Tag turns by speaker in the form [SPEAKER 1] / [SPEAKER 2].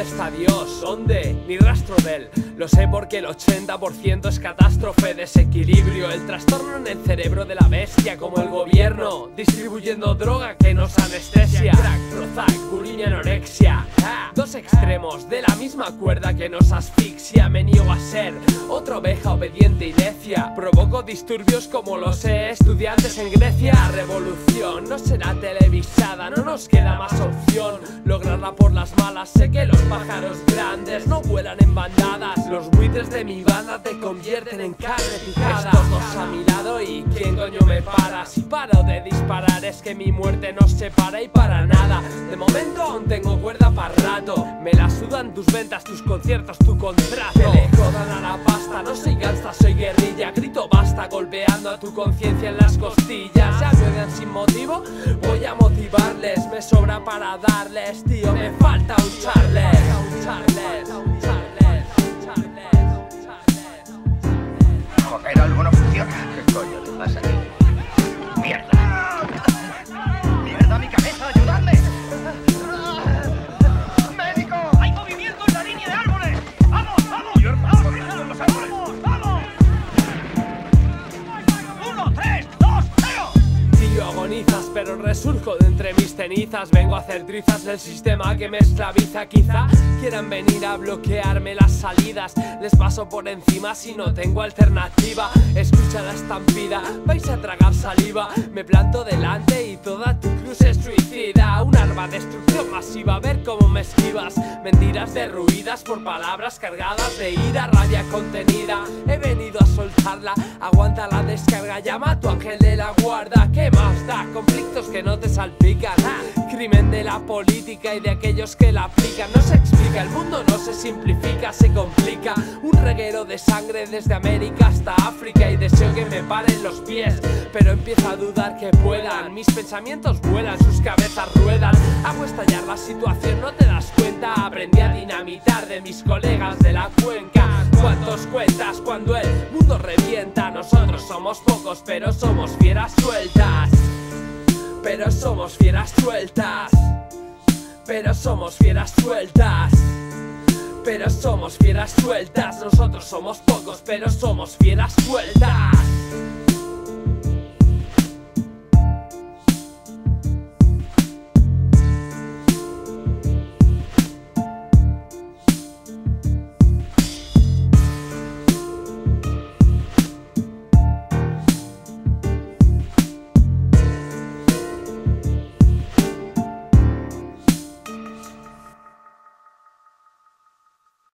[SPEAKER 1] ¿Dónde está Dios? ¿Dónde? Ni rastro de él. Lo sé porque el 80% es catástrofe, desequilibrio, el trastorno en el cerebro de la bestia, como el gobierno distribuyendo droga que nos anestesia. Crack, Prozac, bulimia, anorexia. Dos extremos de la misma cuerda que nos asfixia. Me niego a ser otra oveja obediente y necia. Provoco disturbios como los estudiantes en Grecia. La revolución no será televisada, no nos queda más opción. Lograrla por las malas, sé que los pájaros grandes no vuelan en bandadas. Los buitres de mi banda te convierten en carne picada. Estos dos a mi lado y ¿quién coño me para? Si paro de disparar es que mi muerte nos separa y para nada. De momento aún tengo cuerda para rato. Me la sudan tus ventas, tus conciertos, tu contrato. Que le jodan a la pasta, no soy gangsta, soy guerrilla. Grito basta golpeando a tu conciencia en las costillas. Se agredan sin motivo, voy a motivarles. Me sobra para darles, tío, me falta un Charles.
[SPEAKER 2] Joder, algo no funciona. ¿Qué coño te pasa aquí? ¡Mierda! ¡Mierda, mi cabeza! ¡Ayudadme! ¡Médico! ¡Hay movimiento en la línea de árboles! ¡Vamos, vamos! ¡Vamos, los árboles! ¡Vamos! 1, 3, 2, 0.
[SPEAKER 1] Tío, agonizas, pero resurjo de entre mis cenizas. Vengo a hacer trizas del sistema que me esclaviza. Quizá quieran venir a bloquearme las salidas. Les paso por encima si no tengo alternativa. Escucha la estampida, vais a tragar saliva. Me planto delante y toda tu cruz es suicida. Un arma de destrucción masiva, a ver cómo me esquivas. Mentiras derruidas por palabras cargadas de ira, rabia contenida. He venido a soltarla, aguanta la descarga. Llama a tu ángel de la guarda. ¿Qué más da? Conflictos que no te salpican. Crimen de la política y de aquellos que la aplican. No se explica, el mundo no se simplifica, se complica. Un reguero de sangre desde América hasta África. Y deseo que me paren los pies, pero empiezo a dudar que puedan. Mis pensamientos vuelan, sus cabezas ruedan. Hago estallar la situación, no te das cuenta. Aprendí a dinamitar de mis colegas de la cuenca. ¿Cuántos cuentas cuando el mundo revienta? Nosotros somos pocos, pero somos fieras sueltas. Pero somos fieras sueltas. Pero somos fieras sueltas. Pero somos fieras sueltas. Nosotros somos pocos, pero somos fieras sueltas.